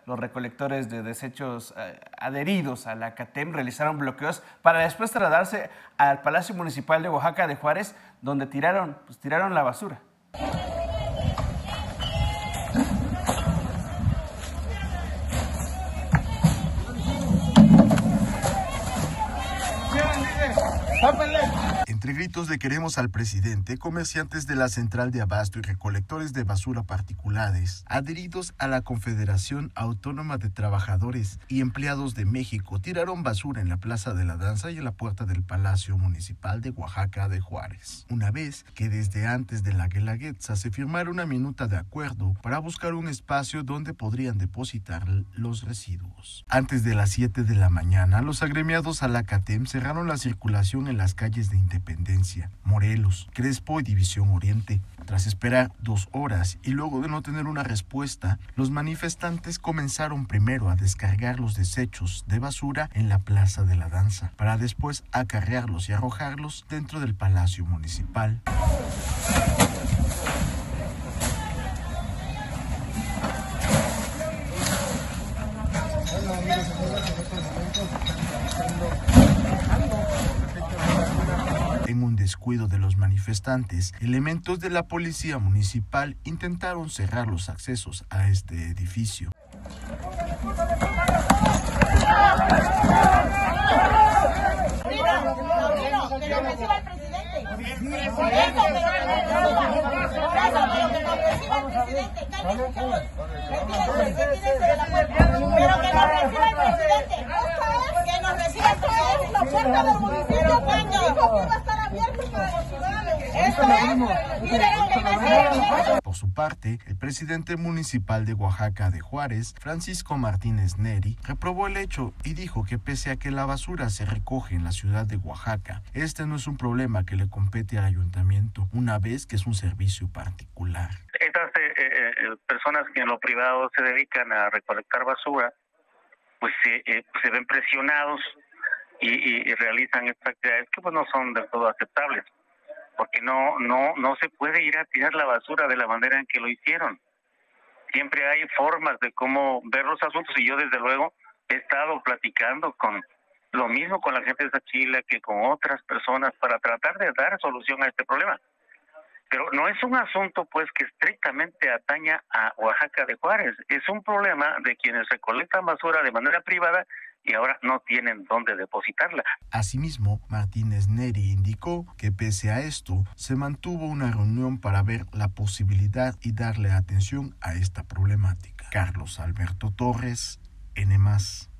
Los recolectores de desechos adheridos a la CATEM realizaron bloqueos para después trasladarse al Palacio Municipal de Oaxaca de Juárez, donde tiraron la basura. Entre gritos de queremos al presidente, comerciantes de la central de abasto y recolectores de basura particulares, adheridos a la Confederación Autónoma de Trabajadores y Empleados de México, tiraron basura en la Plaza de la Danza y en la puerta del Palacio Municipal de Oaxaca de Juárez. Una vez que desde antes de la Guelaguetza se firmara una minuta de acuerdo para buscar un espacio donde podrían depositar los residuos. Antes de las 7 de la mañana, los agremiados a la CATEM cerraron la circulación en las calles de Independencia, Morelos, Crespo y División Oriente. Tras esperar 2 horas y luego de no tener una respuesta, los manifestantes comenzaron primero a descargar los desechos de basura en la Plaza de la Danza, para después acarrearlos y arrojarlos dentro del Palacio Municipal. En un descuido de los manifestantes, elementos de la policía municipal intentaron cerrar los accesos a este edificio. Por su parte, el presidente municipal de Oaxaca de Juárez, Francisco Martínez Neri, reprobó el hecho y dijo que pese a que la basura se recoge en la ciudad de Oaxaca, este no es un problema que le compete al ayuntamiento, una vez que es un servicio particular. Estas personas que en lo privado se dedican a recolectar basura, pues se ven presionados y realizan estas actividades que pues no son del todo aceptables, porque no se puede ir a tirar la basura de la manera en que lo hicieron. Siempre hay formas de cómo ver los asuntos y yo desde luego he estado platicando con lo mismo con la gente de Sachila que con otras personas para tratar de dar solución a este problema. Pero no es un asunto pues que estrictamente ataña a Oaxaca de Juárez, es un problema de quienes recolectan basura de manera privada y ahora no tienen dónde depositarla. Asimismo, Martínez Neri indicó que pese a esto, se mantuvo una reunión para ver la posibilidad y darle atención a esta problemática. Carlos Alberto Torres, N+.